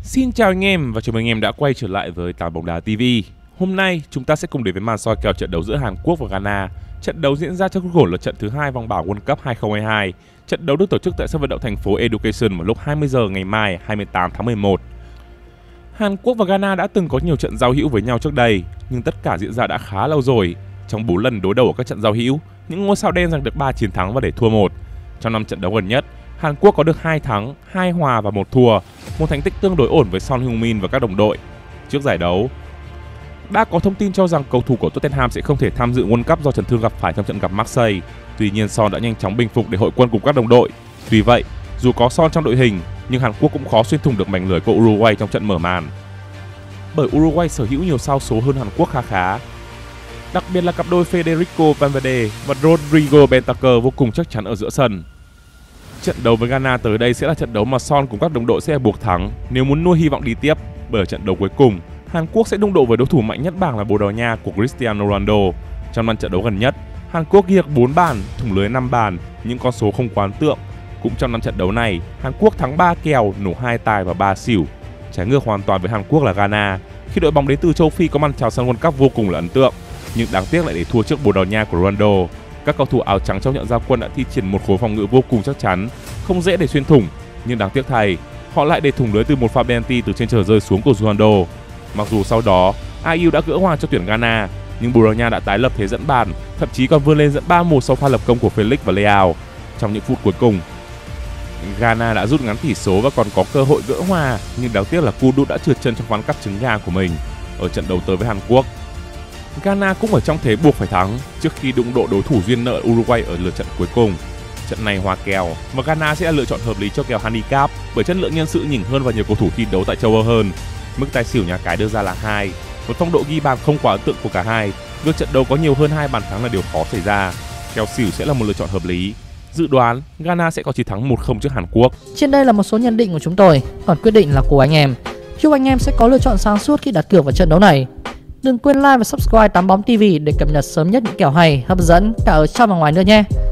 Xin chào anh em và chào mừng anh em đã quay trở lại với Tám Bóng Đá TV. Hôm nay chúng ta sẽ cùng đến với màn soi kèo trận đấu giữa Hàn Quốc và Ghana. Trận đấu diễn ra trong khuôn khổ lượt trận thứ 2 vòng bảng World Cup 2022. Trận đấu được tổ chức tại sân vận động thành phố Education vào lúc 20 giờ ngày mai 28 tháng 11. Hàn Quốc và Ghana đã từng có nhiều trận giao hữu với nhau trước đây, nhưng tất cả diễn ra đã khá lâu rồi. Trong 4 lần đối đầu ở các trận giao hữu, những ngôi sao đen giành được 3 chiến thắng và để thua 1. Trong 5 trận đấu gần nhất, Hàn Quốc có được 2 thắng, 2 hòa và 1 thua, một thành tích tương đối ổn với Son Heung-min và các đồng đội. Trước giải đấu, đã có thông tin cho rằng cầu thủ của Tottenham sẽ không thể tham dự World Cup do chấn thương gặp phải trong trận gặp Marseille. Tuy nhiên Son đã nhanh chóng bình phục để hội quân cùng các đồng đội. Tuy vậy, dù có Son trong đội hình, nhưng Hàn Quốc cũng khó xuyên thủng được mảnh lưới của Uruguay trong trận mở màn. Bởi Uruguay sở hữu nhiều sao số hơn Hàn Quốc khá. Đặc biệt là cặp đôi Federico Valverde và Rodrigo Bentancur vô cùng chắc chắn ở giữa sân. Trận đấu với Ghana tới đây sẽ là trận đấu mà Son cùng các đồng đội sẽ buộc thắng nếu muốn nuôi hy vọng đi tiếp. Bởi ở trận đấu cuối cùng, Hàn Quốc sẽ đụng độ với đối thủ mạnh nhất bảng là Bồ Đào Nha của Cristiano Ronaldo. Trong 5 trận đấu gần nhất, Hàn Quốc ghi được 4 bàn, thủng lưới 5 bàn, những con số không quá ấn tượng. Cũng trong 5 trận đấu này, Hàn Quốc thắng 3 kèo, nổ 2 tài và 3 xỉu. Trái ngược hoàn toàn với Hàn Quốc là Ghana, khi đội bóng đến từ châu Phi có màn chào sân World Cup vô cùng là ấn tượng, nhưng đáng tiếc lại để thua trước Bồ Đào Nha của Ronaldo. Các cầu thủ áo trắng trong trận ra quân đã thi triển một khối phòng ngự vô cùng chắc chắn, không dễ để xuyên thủng, nhưng đáng tiếc thay, họ lại để thủng lưới từ một pha penalty từ trên trời rơi xuống của Ronaldo. Mặc dù sau đó, IU đã gỡ hòa cho tuyển Ghana, nhưng Bồ Đào Nha đã tái lập thế dẫn bàn, thậm chí còn vươn lên dẫn 3-1 sau pha lập công của Felix và Leao. Trong những phút cuối cùng, Ghana đã rút ngắn tỷ số và còn có cơ hội gỡ hòa, nhưng đáng tiếc là Kudu đã trượt chân trong ván cắt trứng gà của mình. Ở trận đấu tới với Hàn Quốc, Ghana cũng ở trong thế buộc phải thắng trước khi đụng độ đối thủ duyên nợ Uruguay ở lượt trận cuối cùng. Trận này hòa kèo và Ghana sẽ là lựa chọn hợp lý cho kèo handicap bởi chất lượng nhân sự nhỉnh hơn và nhiều cầu thủ thi đấu tại châu Âu hơn. Mức tài xỉu nhà cái đưa ra là 2. Một phong độ ghi bàn không quá ấn tượng của cả hai. Việc trận đấu có nhiều hơn 2 bàn thắng là điều khó xảy ra. Kèo xỉu sẽ là một lựa chọn hợp lý. Dự đoán Ghana sẽ có chiến thắng 1-0 trước Hàn Quốc. Trên đây là một số nhận định của chúng tôi, còn quyết định là của anh em. Chúc anh em sẽ có lựa chọn sáng suốt khi đặt cược vào trận đấu này. Đừng quên like và subscribe Tám Bóng TV để cập nhật sớm nhất những kèo hay, hấp dẫn cả ở trong và ngoài nữa nhé.